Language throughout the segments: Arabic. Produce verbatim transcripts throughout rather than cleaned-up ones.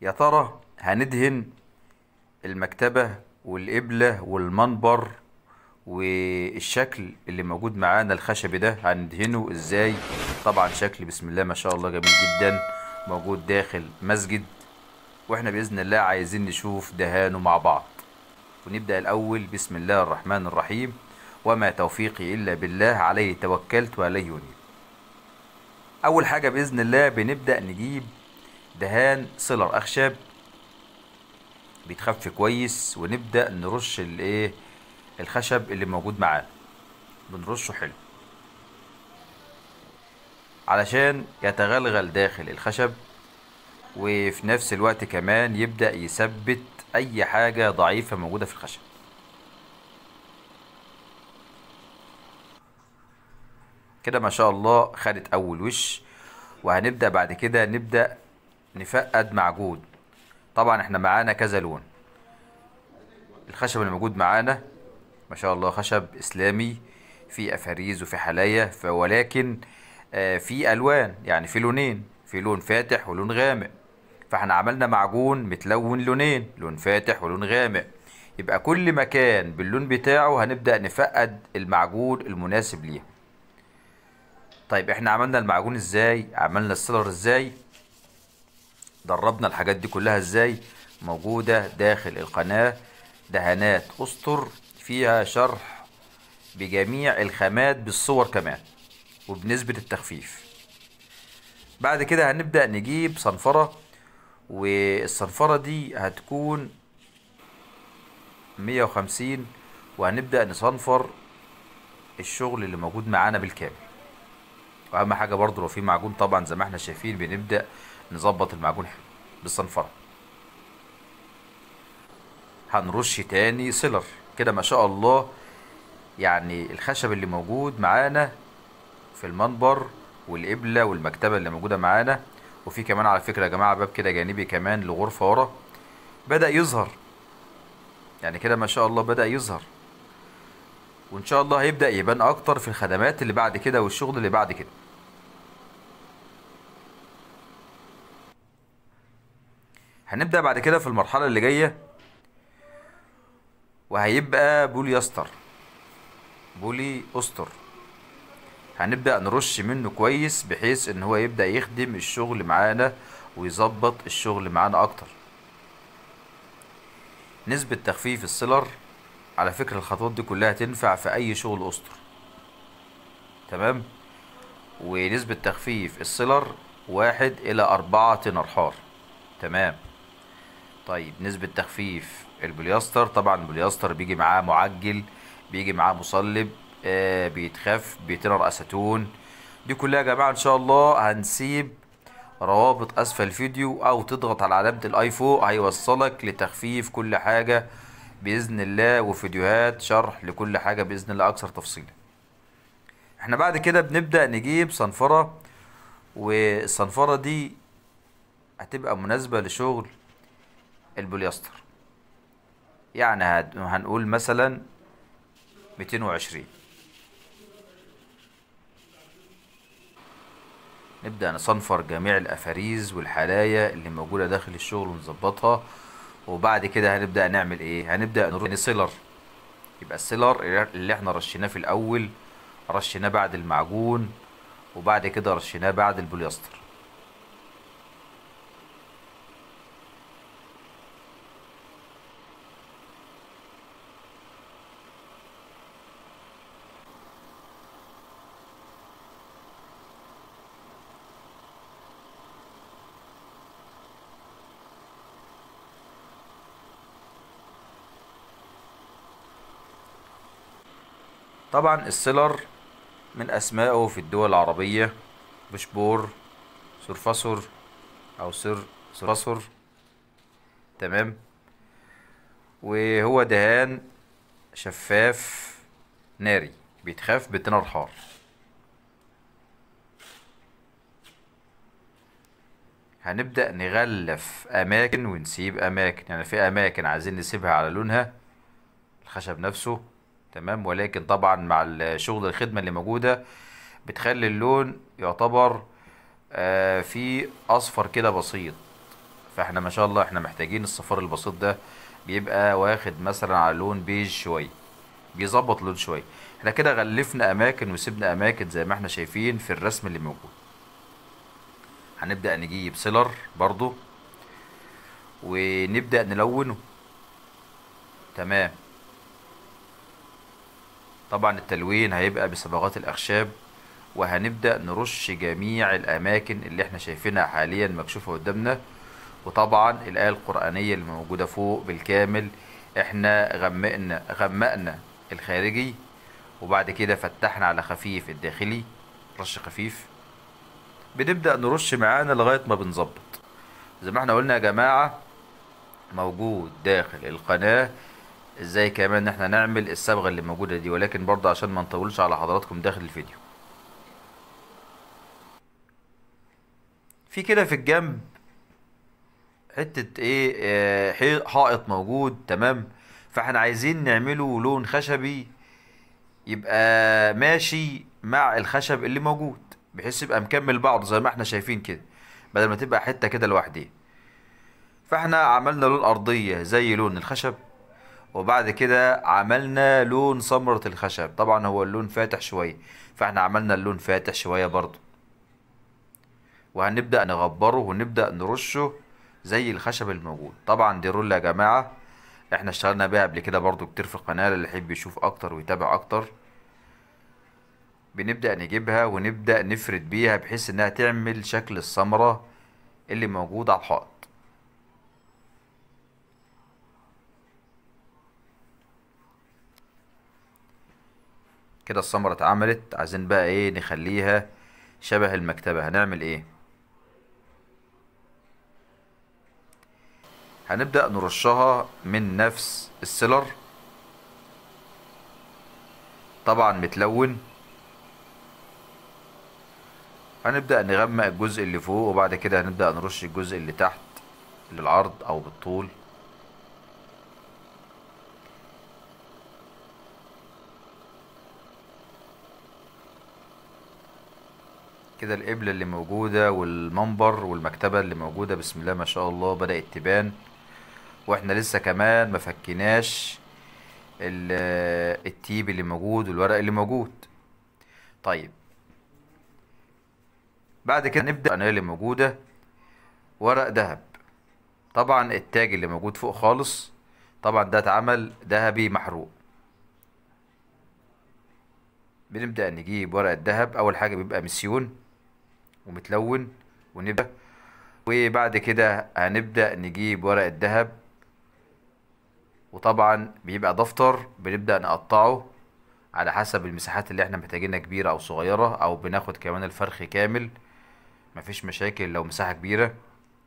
يا ترى هندهن المكتبة والقبلة والمنبر والشكل اللي موجود معانا الخشبي ده هندهنه ازاي؟ طبعا شكل بسم الله ما شاء الله جميل جدا موجود داخل مسجد، واحنا بإذن الله عايزين نشوف دهانه مع بعض. ونبدأ الأول بسم الله الرحمن الرحيم، وما توفيقي إلا بالله عليه توكلت وعليه ينيب. أول حاجة بإذن الله بنبدأ نجيب دهان سيلر أخشب بيتخف كويس، ونبدأ نرش الايه الخشب اللي موجود معانا، بنرشه حلو علشان يتغلغل داخل الخشب، وفي نفس الوقت كمان يبدأ يثبت أي حاجة ضعيفة موجودة في الخشب. كده ما شاء الله خدت أول وش، وهنبدأ بعد كده نبدأ نفقد معجون. طبعا احنا معانا كذا لون، الخشب اللي موجود معانا ما شاء الله خشب إسلامي، في أفاريز وفي حلايا، ولكن آه في ألوان، يعني في لونين، في لون فاتح ولون غامق. فاحنا عملنا معجون متلون لونين، لون فاتح ولون غامق، يبقى كل مكان باللون بتاعه هنبدأ نفقد المعجون المناسب ليه. طيب احنا عملنا المعجون ازاي؟ عملنا السيلر ازاي؟ دربنا الحاجات دي كلها ازاي؟ موجودة داخل القناة دهانات أسطر فيها شرح بجميع الخامات بالصور كمان وبنسبة التخفيف. بعد كده هنبدأ نجيب صنفرة، والصنفرة دي هتكون مية وخمسين، وهنبدأ نصنفر الشغل اللي موجود معانا بالكامل. واهم حاجة برضو لو في معجون طبعا زي ما احنا شايفين بنبدأ نظبط المعجون حلو بالصنفرة. هنرش تاني سيلر كده ما شاء الله، يعني الخشب اللي موجود معانا في المنبر والقبلة والمكتبة اللي موجودة معانا، وفي كمان على فكرة يا جماعة باب كده جانبي كمان لغرفة ورا بدأ يظهر، يعني كده ما شاء الله بدأ يظهر، وإن شاء الله هيبدأ يبان أكتر في الخدمات اللي بعد كده والشغل اللي بعد كده. هنبدأ بعد كده في المرحلة اللي جاية، وهيبقى بوليستر، بولي أستر. هنبدأ نرش منه كويس بحيث ان هو يبدأ يخدم الشغل معانا ويظبط الشغل معانا اكتر. نسبة تخفيف السيلر، على فكرة الخطوات دي كلها تنفع في اي شغل اسطر، تمام. ونسبة تخفيف السيلر واحد الى اربعة تنر حار، تمام. طيب نسبة تخفيف البوليستر، طبعا البوليستر بيجي معاه معجل، بيجي معاه مصلب، آه بيتخف بيتنر اسيتون. دي كلها يا جماعة ان شاء الله هنسيب روابط اسفل الفيديو، او تضغط على علامة الاي فوق هيوصلك لتخفيف كل حاجة باذن الله، وفيديوهات شرح لكل حاجة باذن الله اكثر تفصيلا. احنا بعد كده بنبدأ نجيب صنفرة، والصنفرة دي هتبقى مناسبة لشغل البوليستر، يعني هنقول مثلا ميتين وعشرين. نبدأ نصنفر جميع الأفاريز والحلايا اللي موجودة داخل الشغل ونظبطها، وبعد كده هنبدأ نعمل ايه؟ هنبدأ نرش سيلر. يبقى السيلر اللي احنا رشيناه في الأول رشيناه بعد المعجون، وبعد كده رشيناه بعد البوليستر. طبعا السيلر من أسمائه في الدول العربية بشبور، سرفسر، أو سر سرفسر، تمام. وهو دهان شفاف ناري بيتخاف بالتنر حار. هنبدأ نغلف أماكن ونسيب أماكن، يعني في أماكن عايزين نسيبها على لونها الخشب نفسه، تمام. ولكن طبعا مع الشغل الخدمة اللي موجودة بتخلي اللون يعتبر آه في أصفر كده بسيط، فاحنا ما شاء الله احنا محتاجين الصفار البسيط ده، بيبقى واخد مثلا على لون بيج شويه، بيظبط لون شويه. احنا كده غلفنا اماكن وسيبنا اماكن زي ما احنا شايفين في الرسم اللي موجود. هنبدأ نجيب سيلر برضو ونبدأ نلونه. تمام. طبعا التلوين هيبقى بصبغات الأخشاب، وهنبدأ نرش جميع الأماكن اللي احنا شايفينها حاليا مكشوفة قدامنا. وطبعا الآية القرآنية اللي موجودة فوق بالكامل، احنا غمقنا غمقنا الخارجي، وبعد كده فتحنا على خفيف الداخلي، رش خفيف. بنبدأ نرش معانا لغاية ما بنظبط. زي ما احنا قلنا يا جماعة، موجود داخل القناة ازاي كمان ان احنا نعمل الصبغة اللي موجودة دي، ولكن برضه عشان ما نطولش على حضراتكم داخل الفيديو. في كده في الجنب حتة ايه، آه، حي- حائط موجود. تمام. فاحنا عايزين نعمله لون خشبي يبقى ماشي مع الخشب اللي موجود، بحيث يبقى مكمل بعض زي ما احنا شايفين كده، بدل ما تبقى حتة كده لوحدها. فاحنا عملنا لون ارضية زي لون الخشب، وبعد كده عملنا لون سمرة الخشب. طبعا هو اللون فاتح شوية، فاحنا عملنا اللون فاتح شوية برضو، وهنبدأ نغبره ونبدأ نرشه زي الخشب الموجود. طبعا دي رولة يا جماعة احنا اشتغلنا بيها قبل كده برضو كتير في القناة، اللي يحب يشوف اكتر ويتابع اكتر. بنبدأ نجيبها ونبدأ نفرد بيها بحيث انها تعمل شكل السمرة اللي موجود على الحائط. كده السمرة اتعملت. عايزين بقى ايه نخليها شبه المكتبة. هنعمل ايه؟ هنبدأ نرشها من نفس السيلر، طبعا متلون. هنبدأ نغمق الجزء اللي فوق، وبعد كده هنبدأ نرش الجزء اللي تحت للعرض او بالطول. كده القبلة اللي موجودة والمنبر والمكتبة اللي موجودة بسم الله ما شاء الله بدأت تبان، واحنا لسه كمان ما فكناش ال- التيب اللي موجود والورق اللي موجود. طيب بعد كده نبدأ القناة اللي موجودة ورق ذهب. طبعا التاج اللي موجود فوق خالص طبعا ده اتعمل ذهبي محروق. بنبدأ نجيب ورق الذهب. أول حاجة بيبقى مسيون ومتلون، ونبدأ وبعد كده هنبدأ نجيب ورق الذهب، وطبعا بيبقى دفتر بنبدأ نقطعه على حسب المساحات اللي احنا محتاجينها كبيرة أو صغيرة، أو بناخد كمان الفرخ كامل، مفيش مشاكل لو مساحة كبيرة.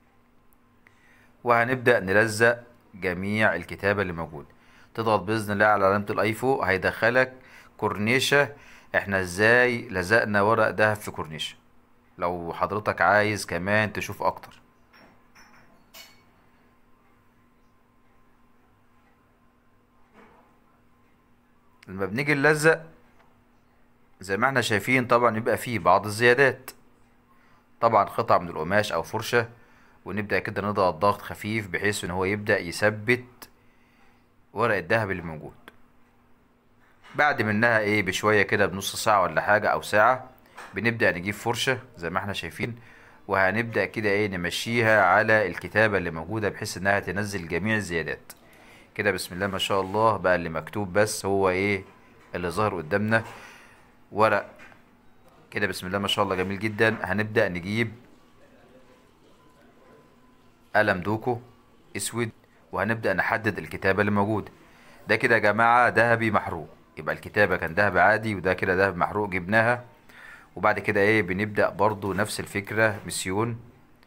وهنبدأ نلزق جميع الكتابة اللي موجودة. تضغط بإذن الله على علامة الايفو هيدخلك كورنيشة احنا ازاي لزقنا ورق دهب في كورنيشة، لو حضرتك عايز كمان تشوف اكتر. لما بنيجي نلزق زي ما احنا شايفين طبعا يبقى فيه بعض الزيادات، طبعا قطع من القماش او فرشة، ونبدأ كده نضغط ضغط خفيف بحيث ان هو يبدأ يثبت ورق الدهب اللي موجود. بعد منها ايه بشوية كده بنص ساعة ولا حاجة او ساعة، بنبدأ نجيب فرشة زي ما احنا شايفين، وهنبدأ كده ايه نمشيها على الكتابة اللي موجودة بحيث انها تنزل جميع الزيادات. كده بسم الله ما شاء الله بقى اللي مكتوب بس هو ايه اللي ظهر قدامنا ورق. كده بسم الله ما شاء الله جميل جدا. هنبدأ نجيب قلم دوكو اسود، وهنبدأ نحدد الكتابة اللي موجودة. ده كده يا جماعة ذهبي محروق، يبقى الكتابة كان ذهب عادي، وده كده ذهب محروق جبناها. وبعد كده ايه بنبدأ برضو نفس الفكرة، مسيون،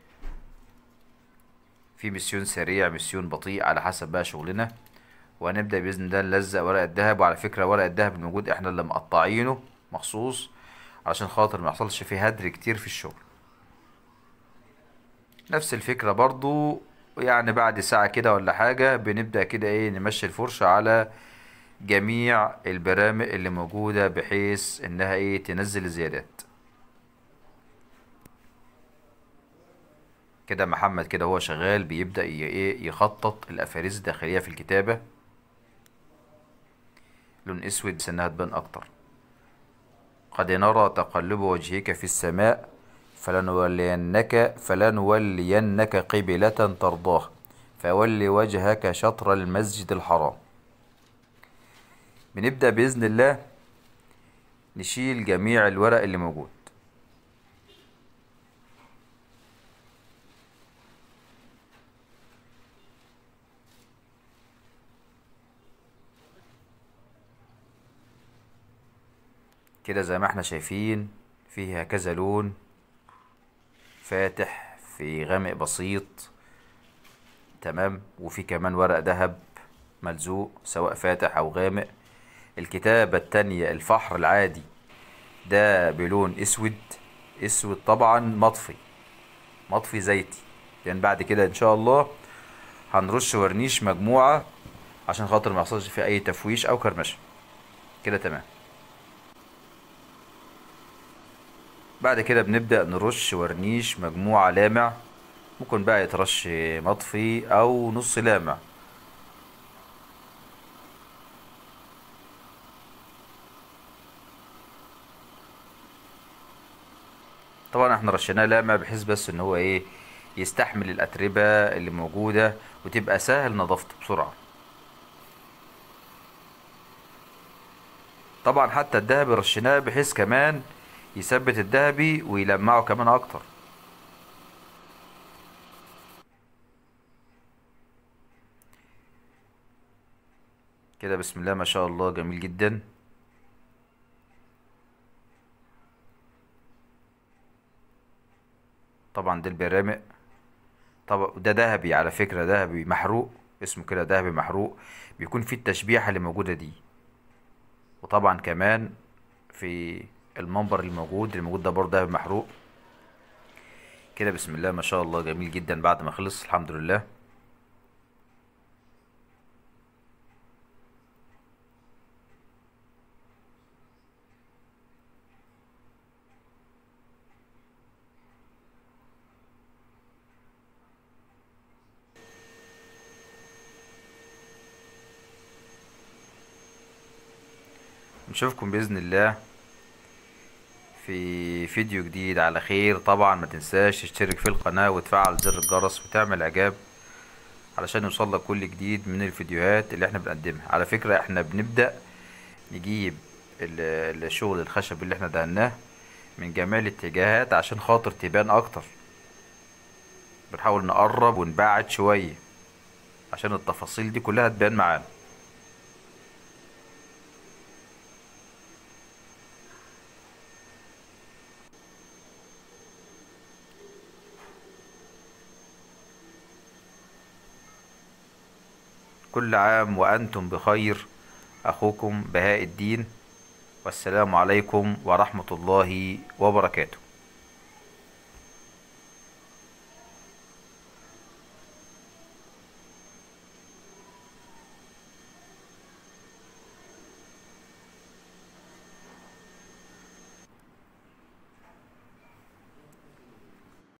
في مسيون سريع مسيون بطيء على حسب بقى شغلنا. وهنبدأ بإذن الله نلزق ورق الذهب. وعلى فكرة ورق الذهب الموجود احنا اللي مقطعينه مخصوص عشان خاطر ما يحصلش فيه هدر كتير في الشغل. نفس الفكرة برضو، يعني بعد ساعة كده ولا حاجة بنبدأ كده ايه نمشي الفرشة على جميع البرامج اللي موجودة بحيث انها ايه تنزل الزيادات. كده محمد كده هو شغال بيبدأ ي- ايه يخطط الأفاريز الداخلية في الكتابة. لون اسود سنها تبان اكتر. قد نرى تقلب وجهك في السماء فلنولينك فلنولينك قبلة ترضاها فول وجهك شطر المسجد الحرام. بنبدأ بإذن الله نشيل جميع الورق اللي موجود. كده زي ما احنا شايفين فيها كذا لون، فاتح في غامق بسيط، تمام، وفي كمان ورق ذهب ملزوق سواء فاتح او غامق. الكتابة التانية الفحر العادي ده بلون اسود، اسود طبعا مطفي، مطفي زيتي، لان يعني بعد كده ان شاء الله هنرش ورنيش مجموعة عشان خاطر ما يحصلش فيه اي تفويش او كرمشة. كده تمام. بعد كده بنبدأ نرش ورنيش مجموعة لامع، ممكن بقى يترش مطفي او نص لامع. طبعا احنا رشيناه لامع بحيث بس ان هو ايه يستحمل الاتربة اللي موجودة وتبقى سهل نظافته بسرعة. طبعا حتى الدهبي رشيناه بحيث كمان يثبت الدهبي ويلمعه كمان اكتر. كده بسم الله ما شاء الله جميل جدا. طبعا ده البرامق، طبعا ده ذهبي على فكرة، ذهبي محروق، اسمه كده ذهبي محروق، بيكون فيه التشبيحة اللي موجودة دي. وطبعا كمان في المنبر الموجود الموجود ده برضه ذهبي محروق. كده بسم الله ما شاء الله جميل جدا بعد ما خلص الحمد لله. نشوفكم بإذن الله في فيديو جديد على خير. طبعا ما تنساش تشترك في القناة وتفعل زر الجرس وتعمل اعجاب علشان يوصلك كل جديد من الفيديوهات اللي احنا بنقدمها. على فكرة احنا بنبدأ نجيب ال- الشغل الخشب اللي احنا دهناه من جميع الاتجاهات عشان خاطر تبان اكتر. بنحاول نقرب ونبعد شوية عشان التفاصيل دي كلها تبان معانا. كل عام وأنتم بخير. أخوكم بهاء الدين، والسلام عليكم ورحمة الله وبركاته.